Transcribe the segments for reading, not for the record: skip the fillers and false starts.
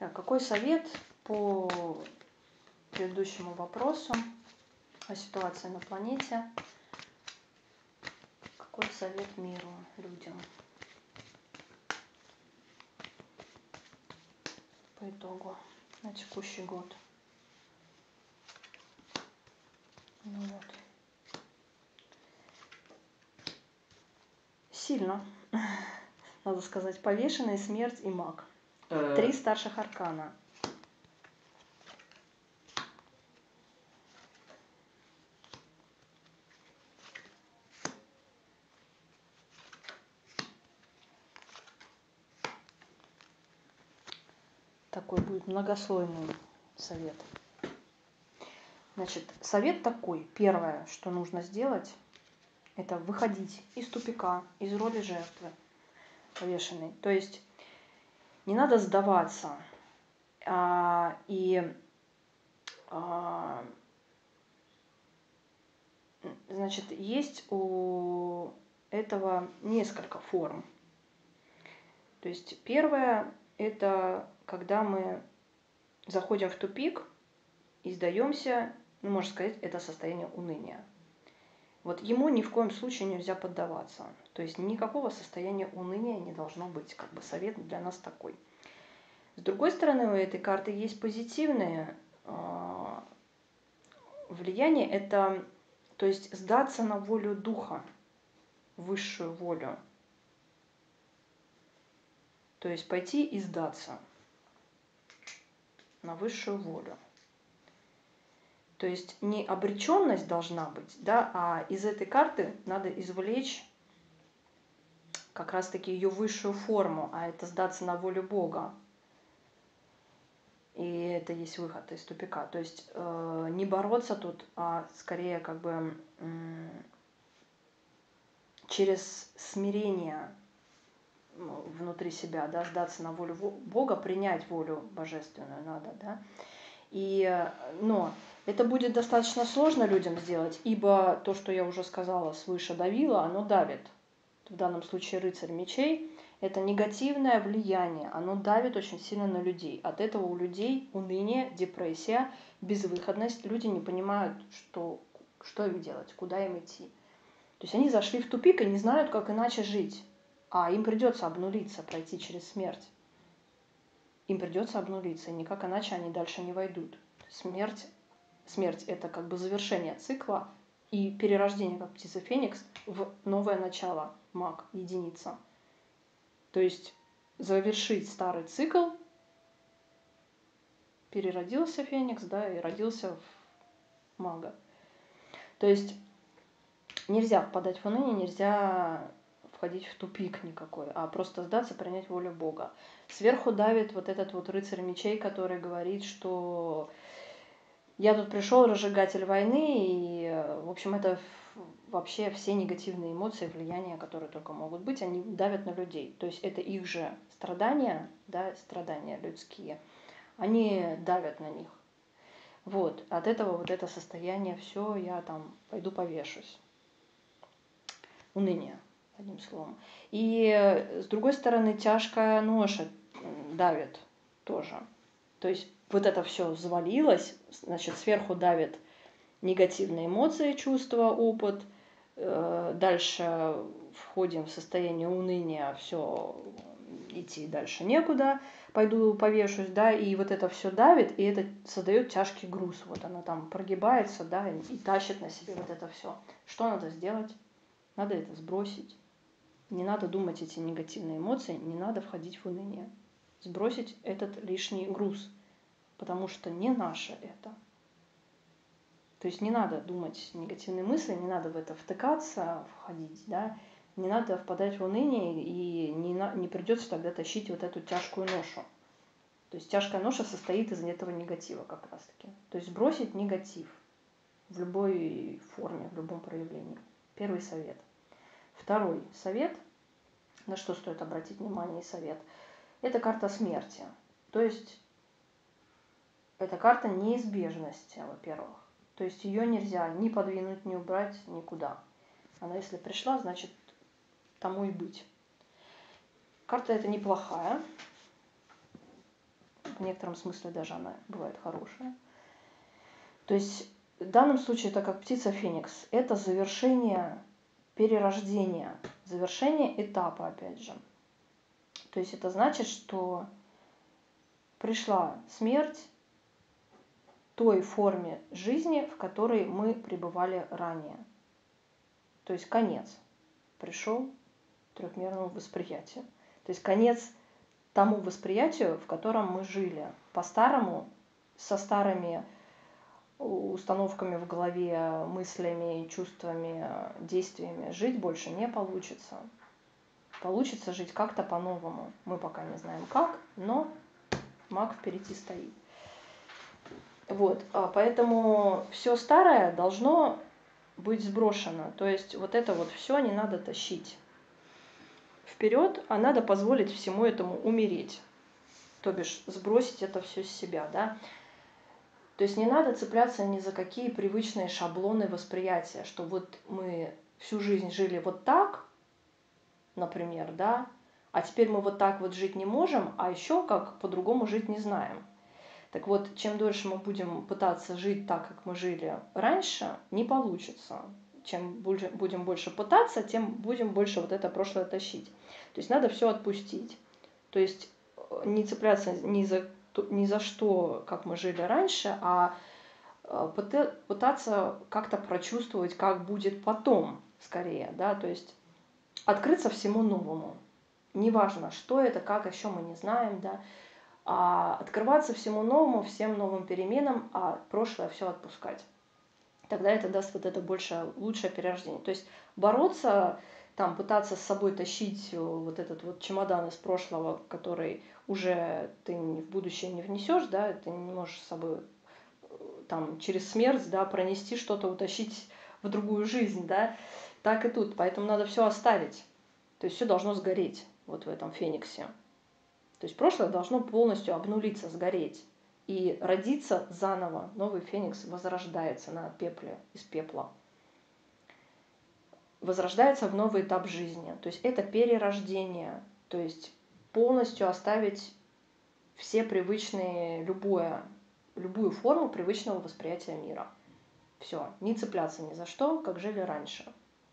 Так, какой совет по предыдущему вопросу о ситуации на планете? Какой совет миру, людям по итогу на текущий год? Ну вот. Сильно, надо сказать, повешенный, смерть и маг. 3 старших аркана. Такой будет многослойный совет. Значит, совет такой. Первое, что нужно сделать, это выходить из тупика, из роли жертвы повешенной. То есть не надо сдаваться. Значит, есть у этого несколько форм. То есть первое – это когда мы заходим в тупик и сдаемся, ну, можно сказать, это состояние уныния. Вот ему ни в коем случае нельзя поддаваться. То есть никакого состояния уныния не должно быть. Как бы совет для нас такой. С другой стороны, у этой карты есть позитивное влияние. Это, то есть, сдаться на волю духа, высшую волю. То есть пойти и сдаться на высшую волю. То есть не обреченность должна быть, да, а из этой карты надо извлечь как раз-таки ее высшую форму, а это сдаться на волю Бога. И это есть выход из тупика. То есть не бороться тут, а скорее как бы через смирение внутри себя, да, сдаться на волю Бога, принять волю божественную надо, да. Но это будет достаточно сложно людям сделать, ибо то, что я уже сказала, свыше давило, оно давит. В данном случае рыцарь мечей – это негативное влияние, оно давит очень сильно на людей. От этого у людей уныние, депрессия, безвыходность, люди не понимают, что им делать, куда им идти. То есть они зашли в тупик и не знают, как иначе жить, а им придется обнулиться, пройти через смерть. Им придется обнулиться, и никак иначе они дальше не войдут. Смерть – это как бы завершение цикла и перерождение, как птица Феникс, в новое начало, маг, единица. То есть завершить старый цикл, переродился Феникс, да, и родился в мага. То есть нельзя впадать в уныние, нельзя входить в тупик никакой, а просто сдаться, принять волю Бога. Сверху давит вот этот вот рыцарь мечей, который говорит, что я тут пришел, разжигатель войны, и, в общем, это вообще все негативные эмоции, влияния, которые только могут быть, они давят на людей. То есть это их же страдания, да, страдания людские, они давят на них. Вот, от этого вот это состояние, все, я там пойду повешусь. Уныние, одним словом. И с другой стороны, тяжкая ноша давит тоже. То есть вот это все взвалилось, значит, сверху давит негативные эмоции, чувства, опыт. Дальше входим в состояние уныния, все, идти дальше некуда, пойду повешусь, да, и вот это все давит, и это создает тяжкий груз. Вот она там прогибается, да, и тащит на себе вот это все. Что надо сделать? Надо это сбросить. Не надо думать эти негативные эмоции, не надо входить в уныние. Сбросить этот лишний груз, потому что не наше это. То есть не надо думать негативные мысли, не надо в это втыкаться, входить, да, не надо впадать в уныние, и не придется тогда тащить вот эту тяжкую ношу. То есть тяжкая ноша состоит из этого негатива как раз-таки. То есть сбросить негатив в любой форме, в любом проявлении. Первый совет. Второй совет, на что стоит обратить внимание и совет, это карта смерти. То есть это карта неизбежности, во-первых. То есть ее нельзя ни подвинуть, ни убрать никуда. Она если пришла, значит тому и быть. Карта эта неплохая. в некотором смысле даже она бывает хорошая. То есть в данном случае, так как птица Феникс, это завершение перерождения, завершение этапа, опять же. То есть это значит, что пришла смерть той форме жизни, в которой мы пребывали ранее. То есть конец пришел трехмерному восприятию. То есть конец тому восприятию, в котором мы жили. По-старому, со старыми установками в голове, мыслями, чувствами, действиями жить больше не получится. Получится жить как-то по-новому. Мы пока не знаем как, но маг впереди стоит. Вот, поэтому все старое должно быть сброшено. То есть вот это вот все не надо тащить вперед, а надо позволить всему этому умереть. То бишь сбросить это все с себя, да. То есть не надо цепляться ни за какие привычные шаблоны восприятия, что вот мы всю жизнь жили вот так, например, да, а теперь мы вот так вот жить не можем, а еще как по-другому жить не знаем. Так вот, чем дольше мы будем пытаться жить так, как мы жили раньше, не получится. Чем будем больше пытаться, тем будем больше вот это прошлое тащить. То есть надо все отпустить. То есть не цепляться ни за что, как мы жили раньше, а пытаться как-то прочувствовать, как будет потом, скорее, да, то есть открыться всему новому. Неважно, что это, как, еще мы не знаем, да, а открываться всему новому, всем новым переменам, а прошлое все отпускать. Тогда это даст вот это лучшее перерождение. То есть бороться, там, пытаться с собой тащить вот этот вот чемодан из прошлого, который уже ты в будущее не внесешь, да, ты не можешь с собой там через смерть, да, пронести что-то, утащить в другую жизнь, да, так и тут. Поэтому надо все оставить. То есть все должно сгореть вот в этом фениксе. То есть прошлое должно полностью обнулиться, сгореть. И родиться заново. Новый феникс возрождается на пепле, из пепла. Возрождается в новый этап жизни. То есть это перерождение. То есть полностью оставить все привычные, любую форму привычного восприятия мира. Все, не цепляться ни за что, как жили раньше.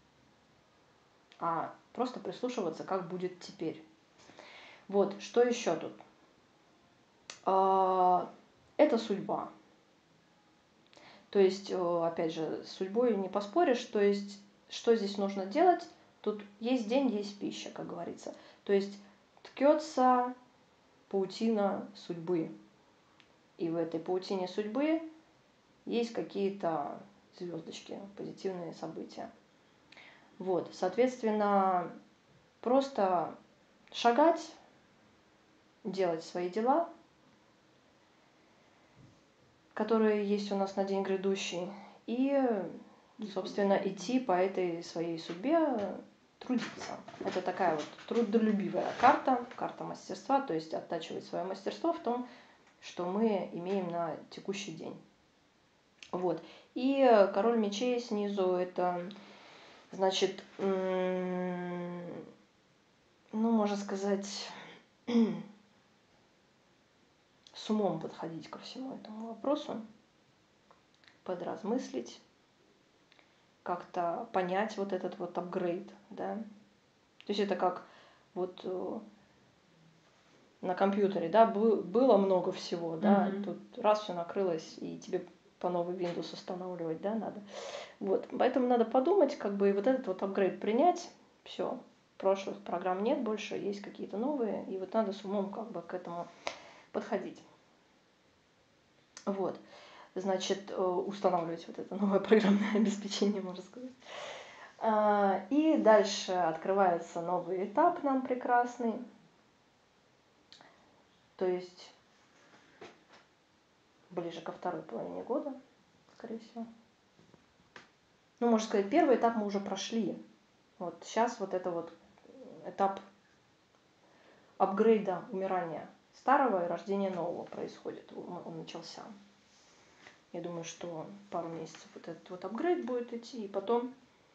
А просто прислушиваться, как будет теперь. Вот, что еще тут? Это судьба. То есть, опять же, с судьбой не поспоришь. То есть, что здесь нужно делать? Тут есть день, есть пища, как говорится. То есть, ткется паутина судьбы. И в этой паутине судьбы есть какие-то звездочки, позитивные события. Вот, соответственно, просто шагать, делать свои дела, которые есть у нас на день грядущий, и, собственно, идти по этой своей судьбе, трудиться. Это такая вот трудолюбивая карта мастерства, то есть оттачивать свое мастерство в том, что мы имеем на текущий день. Вот. И король мечей снизу это, значит, ну, можно сказать, с умом подходить ко всему этому вопросу, подразмыслить, как-то понять вот этот вот апгрейд, да. То есть это как вот на компьютере, да, было много всего, да, тут раз все накрылось, и тебе по новой Windows устанавливать, да, надо. Вот, поэтому надо подумать, как бы, и вот этот вот апгрейд принять, все, прошлых программ нет больше, есть какие-то новые, и вот надо с умом как бы к этому подходить. Вот, значит, устанавливать вот это новое программное обеспечение, можно сказать. И дальше открывается новый этап нам прекрасный. То есть ближе ко второй половине года, скорее всего. Ну, можно сказать, первый этап мы уже прошли. Вот сейчас вот это вот этап апгрейда, умирания старого и рождения нового происходит. Он начался. Я думаю, что пару месяцев вот этот вот апгрейд будет идти, и потом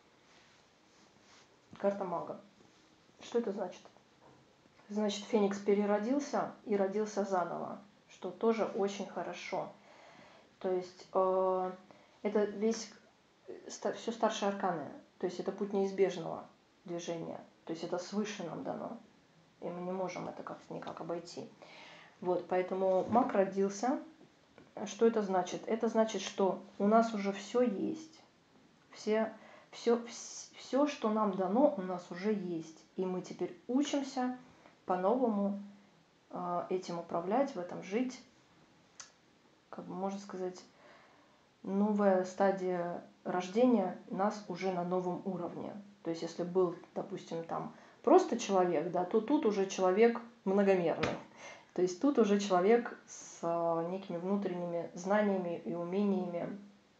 карта мага. Что это значит? Значит, Феникс переродился и родился заново. что тоже очень хорошо. То есть это все старшие арканы, то есть это путь неизбежного движения, то есть это свыше нам дано, и мы не можем это как-то никак обойти. Вот, поэтому маг родился. Что это значит? Это значит, что у нас уже все есть, все, что нам дано, у нас уже есть, и мы теперь учимся по-новому этим управлять, в этом жить. Как бы можно сказать, новая стадия рождения нас уже на новом уровне. То есть если был, допустим, там просто человек, да, то тут уже человек многомерный. То есть тут уже человек с некими внутренними знаниями и умениями.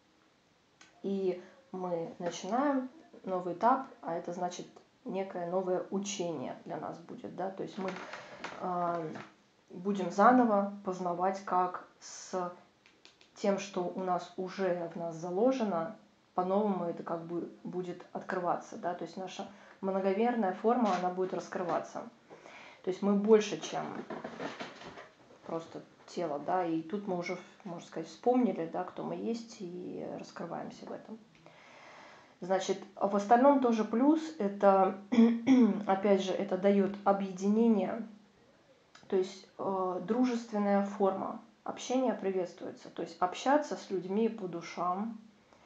И мы начинаем новый этап, а это значит некое новое учение для нас будет, да, то есть мы будем заново познавать, как с тем, что у нас уже в нас заложено, по-новому это как бы будет открываться, да, то есть наша многомерная форма, она будет раскрываться. То есть мы больше, чем просто тело, да, и тут мы уже, можно сказать, вспомнили, да, кто мы есть, и раскрываемся в этом. Значит, в остальном тоже плюс, это, опять же, это дает объединение, то есть дружественная форма общения приветствуется, то есть общаться с людьми по душам,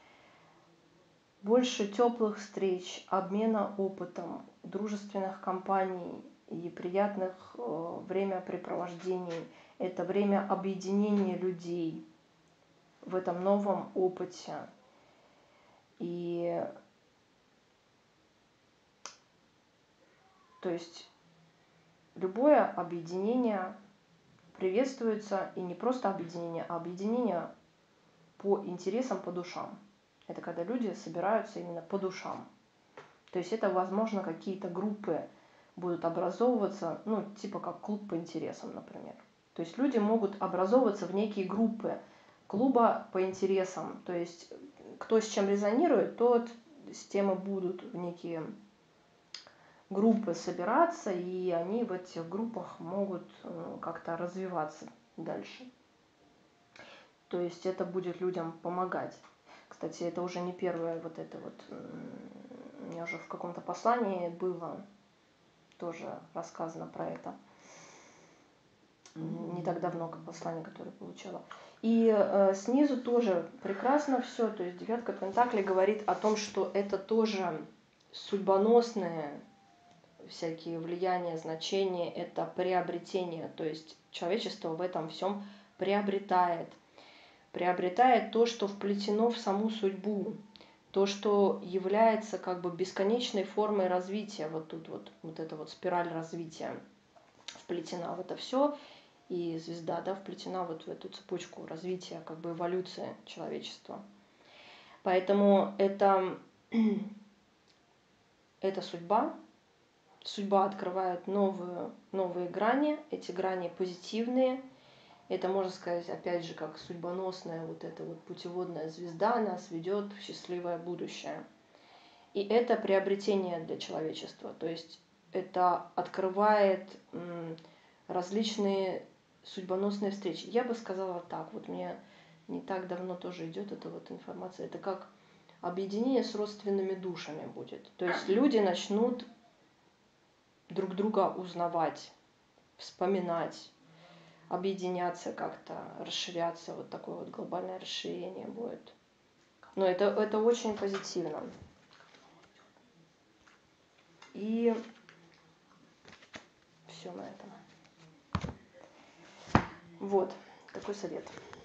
больше теплых встреч, обмена опытом, дружественных компаний и приятных времяпрепровождений. Это время объединения людей в этом новом опыте. И то есть любое объединение приветствуется, и не просто объединение, а объединение по интересам, по душам. Это когда люди собираются именно по душам. То есть это, возможно, какие-то группы будут образовываться, ну, типа как клуб по интересам, например. То есть люди могут образовываться в некие группы клуба по интересам. То есть кто с чем резонирует, тот с тем и будут в некие группы собираться, и они в этих группах могут как-то развиваться дальше. То есть это будет людям помогать. Кстати, это уже не первое вот это вот, у меня уже в каком-то послании было тоже рассказано про это. Не так давно, как послание, которое получала. И снизу тоже прекрасно все. То есть девятка пентаклей говорит о том, что это тоже судьбоносные всякие влияния, значения, это приобретение. То есть человечество в этом всем приобретает то, что вплетено в саму судьбу, то, что является как бы бесконечной формой развития. Вот тут вот эта вот спираль развития вплетена в это все, и звезда, да, вплетена вот в эту цепочку развития, как бы эволюции человечества. Поэтому это судьба. Судьба открывает новые грани, эти грани позитивные. Это, можно сказать, опять же, как судьбоносная вот эта вот путеводная звезда нас ведет в счастливое будущее. И это приобретение для человечества. То есть это открывает различные судьбоносные встречи. Я бы сказала так, вот мне не так давно тоже идет эта вот информация. Это как объединение с родственными душами будет. То есть люди начнут друг друга узнавать, вспоминать, объединяться как-то, расширяться, вот такое вот глобальное расширение будет. Но это очень позитивно. И все на этом. Вот такой совет.